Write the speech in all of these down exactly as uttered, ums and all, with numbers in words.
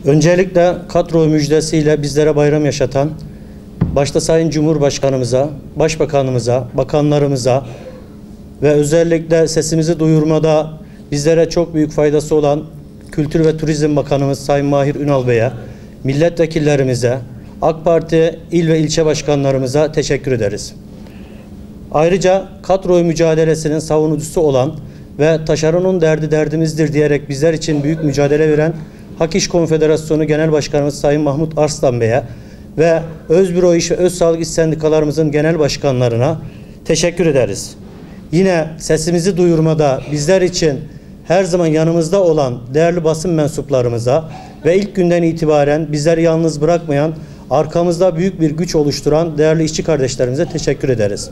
Öncelikle kadro müjdesiyle bizlere bayram yaşatan başta Sayın Cumhurbaşkanımıza, Başbakanımıza, bakanlarımıza ve özellikle sesimizi duyurmada bizlere çok büyük faydası olan Kültür ve Turizm Bakanımız Sayın Mahir Ünal Bey'e, milletvekillerimize, AK Parti il ve ilçe başkanlarımıza teşekkür ederiz. Ayrıca kadro mücadelesinin savunucusu olan ve taşeronun derdi derdimizdir diyerek bizler için büyük mücadele veren Hak İş Konfederasyonu Genel Başkanımız Sayın Mahmut Arslan Bey'e ve Özbüro İş ve Öz Sağlık İş Sendikalarımızın genel başkanlarına teşekkür ederiz. Yine sesimizi duyurmada bizler için her zaman yanımızda olan değerli basın mensuplarımıza ve ilk günden itibaren bizleri yalnız bırakmayan, arkamızda büyük bir güç oluşturan değerli işçi kardeşlerimize teşekkür ederiz.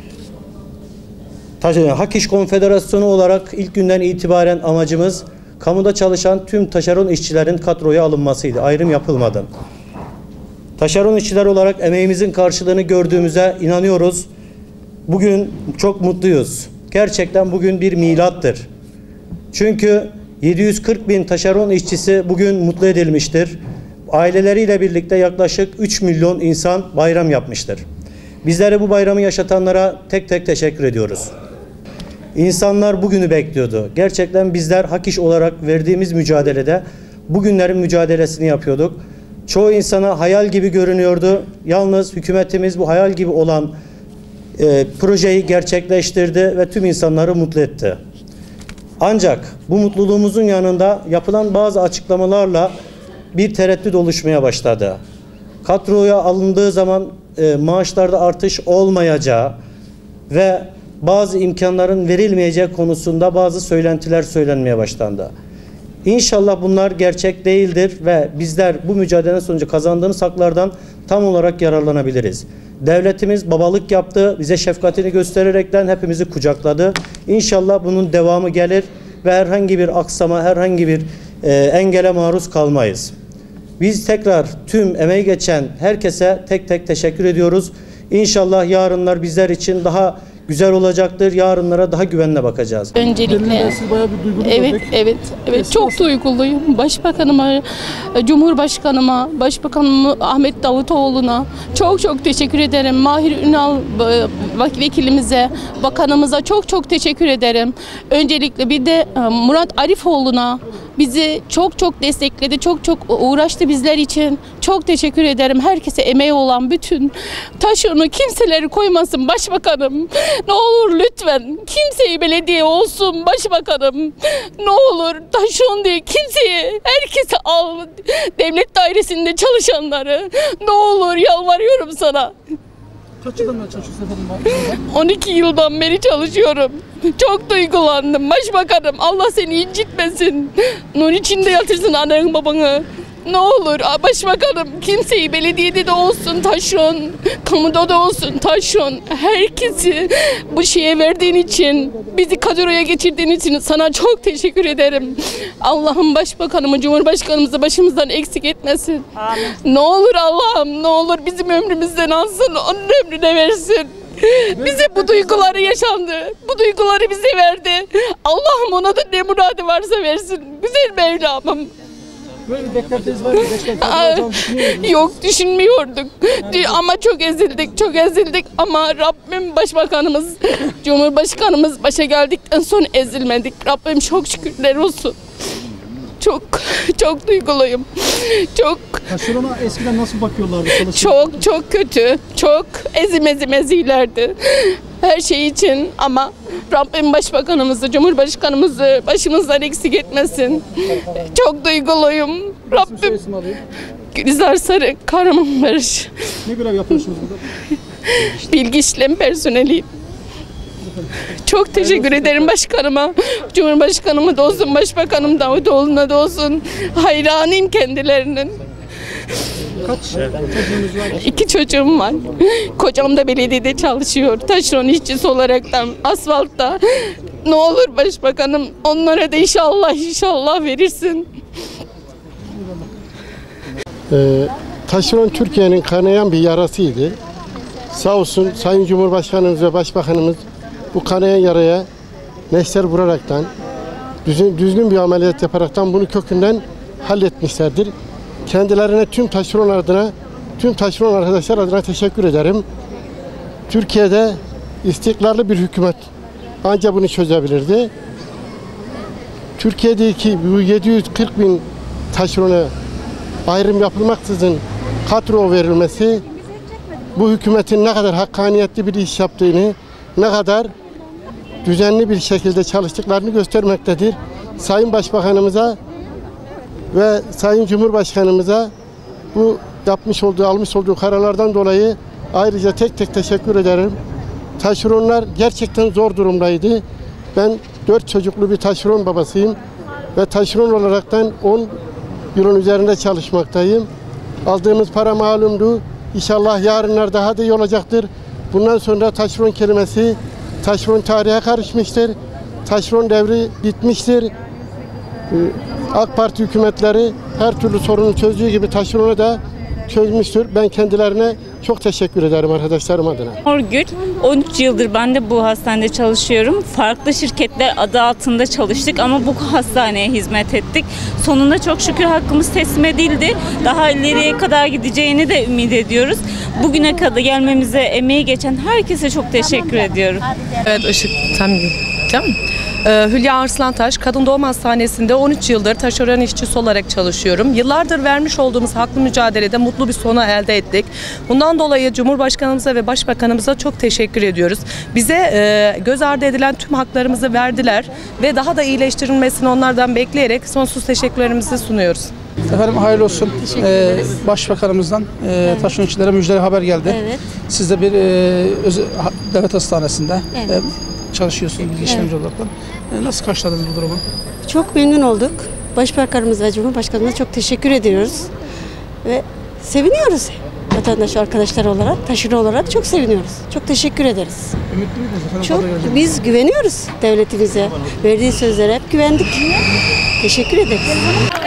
Hak İş Konfederasyonu olarak ilk günden itibaren amacımız kamuda çalışan tüm taşeron işçilerin kadroya alınmasıydı. Ayrım yapılmadı. Taşeron işçiler olarak emeğimizin karşılığını gördüğümüze inanıyoruz. Bugün çok mutluyuz. Gerçekten bugün bir milattır. Çünkü yedi yüz kırk bin taşeron işçisi bugün mutlu edilmiştir. Aileleriyle birlikte yaklaşık üç milyon insan bayram yapmıştır. Bizlere bu bayramı yaşatanlara tek tek teşekkür ediyoruz. İnsanlar bugünü bekliyordu. Gerçekten bizler Hak İş olarak verdiğimiz mücadelede bugünlerin mücadelesini yapıyorduk. Çoğu insana hayal gibi görünüyordu. Yalnız hükümetimiz bu hayal gibi olan e, projeyi gerçekleştirdi ve tüm insanları mutlu etti. Ancak bu mutluluğumuzun yanında yapılan bazı açıklamalarla bir tereddüt oluşmaya başladı. Kadroya alındığı zaman e, maaşlarda artış olmayacağı ve bazı imkanların verilmeyeceği konusunda bazı söylentiler söylenmeye başlandı. İnşallah bunlar gerçek değildir ve bizler bu mücadelenin sonucu kazandığımız haklardan tam olarak yararlanabiliriz. Devletimiz babalık yaptı, bize şefkatini göstererekten hepimizi kucakladı. İnşallah bunun devamı gelir ve herhangi bir aksama, herhangi bir e, engele maruz kalmayız. Biz tekrar tüm emeği geçen herkese tek tek teşekkür ediyoruz. İnşallah yarınlar bizler için daha güzel olacaktır. Yarınlara daha güvenle bakacağız. Öncelikle evet evet evet çok duyguluyum. Başbakanıma, Cumhurbaşkanıma, Başbakanım Ahmet Davutoğlu'na çok çok teşekkür ederim. Mahir Ünal vekilimize, bakanımıza çok çok teşekkür ederim. Öncelikle bir de Murat Arifoğlu'na bizi çok çok destekledi, çok çok uğraştı bizler için. Çok teşekkür ederim. Herkese emeği olan bütün taşını kimseleri koymasın başbakanım. Ne olur lütfen kimseyi belediye olsun başbakanım. Ne olur taşın diye kimseyi, herkese al. Devlet dairesinde çalışanları. Ne olur yalvarıyorum sana. Kaç yıldan beri çalışıyorsun efendim? on iki yıldan beri çalışıyorum. Çok duygulandım başbakanım. Allah seni incitmesin. Nur içinde yatırsın annen babanı. Ne olur başbakanım kimseyi belediyede de olsun taşın, kamuda da olsun taşın. Herkesi bu şeye verdiğin için, bizi kadroya geçirdiğin için sana çok teşekkür ederim. Allah'ım başbakanımı, Cumhurbaşkanımızı başımızdan eksik etmesin. Amin. Ne olur Allah'ım, ne olur bizim ömrümüzden alsın, onun ömrüne versin. Bize bu duyguları yaşandı. Bu duyguları bize verdi. Allah'ım ona da ne muradı varsa versin. Güzel Mevlam'ım. Böyle bir beklentiniz var mı? Beş Yok düşünmüyorduk. Ama çok ezildik, çok ezildik. Ama Rabbim başbakanımız, Cumhurbaşkanımız başa geldikten sonra ezilmedik. Rabbim çok şükürler olsun. Çok, çok duyguluyum. Çok. Taşerona eskiden nasıl bakıyorlardı? Çok, çok kötü. Çok ezim ezim ezilerdi. Her şey için ama Rabbim başbakanımızı, Cumhurbaşkanımızı başımızdan eksik etmesin. Çok duyguluyum. Rabbim. Gülizar Sarı, Kahramanmaraş. Ne görev yapıyorsunuz burada? Bilgi işlem personeliyim. Çok teşekkür ederim başkanıma, Cumhurbaşkanıma da olsun, Başbakanım Davutoğlu'na da olsun. Hayranıyım kendilerinin. Kaç çocuğunuz var? İki çocuğum var. Kocam da belediyede çalışıyor. Taşeron işçisi olaraktan asfaltta. Ne olur başbakanım onlara da inşallah inşallah verirsin. Ee, taşeron Türkiye'nin kanayan bir yarasıydı. Sağ olsun Sayın Cumhurbaşkanımız ve Başbakanımız bu kanayan yaraya neşter vuraraktan, düzgün, düzgün bir ameliyat yaparaktan bunu kökünden halletmişlerdir. kendilerine tüm taşeron adına, tüm taşeron arkadaşlar adına teşekkür ederim. Türkiye'de istikrarlı bir hükümet ancak bunu çözebilirdi. Türkiye'deki bu yedi yüz kırk bin taşerona ayrım yapılmaksızın kadro verilmesi, bu hükümetin ne kadar hakkaniyetli bir iş yaptığını, ne kadar düzenli bir şekilde çalıştıklarını göstermektedir. Sayın Başbakanımıza ve Sayın Cumhurbaşkanımıza bu yapmış olduğu, almış olduğu kararlardan dolayı ayrıca tek tek teşekkür ederim. Taşeronlar gerçekten zor durumdaydı. Ben dört çocuklu bir taşeron babasıyım ve taşeron olaraktan on yılın üzerinde çalışmaktayım. Aldığımız para malumdu. İnşallah yarınlar daha da iyi olacaktır. Bundan sonra taşeron kelimesi, taşeron tarihe karışmıştır. Taşeron devri bitmiştir. AK Parti hükümetleri her türlü sorunu çözdüğü gibi taşeronu da çözmüştür. Ben kendilerine çok teşekkür ederim arkadaşlarım adına. Orgül, on üç yıldır ben de bu hastanede çalışıyorum. Farklı şirketler adı altında çalıştık ama bu hastaneye hizmet ettik. Sonunda çok şükür hakkımız teslim edildi. Daha ileriye kadar gideceğini de ümit ediyoruz. Bugüne kadar gelmemize emeği geçen herkese çok teşekkür ediyorum. Evet, Işık tam değil mi? Ee, Hülya Arslantaş, Kadın Doğum Hastanesi'nde on üç yıldır taşeron işçisi olarak çalışıyorum. Yıllardır vermiş olduğumuz haklı mücadelede mutlu bir sona elde ettik. Bundan dolayı Cumhurbaşkanımıza ve Başbakanımıza çok teşekkür ediyoruz. Bize e, göz ardı edilen tüm haklarımızı verdiler ve daha da iyileştirilmesini onlardan bekleyerek sonsuz teşekkürlerimizi sunuyoruz. Efendim hayırlı olsun. Ee, Başbakanımızdan e, taşeron işçilere müjdeli haber geldi. Evet. Siz de bir e, özel, ha- devlet hastanesinde Evet. e, çalışıyorsunuz işlemci olarak. E, nasıl karşıladınız bu durumu? Çok memnun olduk. Başbakanımız ve Cumhurbaşkanımıza çok teşekkür ediyoruz. Ve seviniyoruz. Vatandaş arkadaşlar olarak, taşeron olarak çok seviniyoruz. Çok teşekkür ederiz. Ümitli miydiniz efendim? Çok, Kadro geleceğine? biz güveniyoruz devletimize. Verdiği sözlere hep güvendik. Teşekkür ederiz.